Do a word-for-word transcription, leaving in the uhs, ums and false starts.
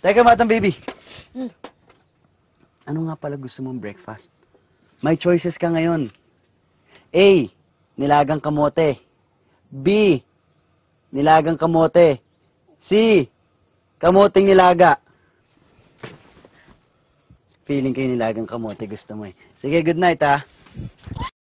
Teka, matang baby. Hmm. Ano nga pala gusto mong breakfast? May choices ka ngayon. A. Nilagang kamote. B. Nilagang kamote. C. Kamoteng nilaga. Feeling ko yung nilagang kamote gusto mo eh. Sige, good night ah.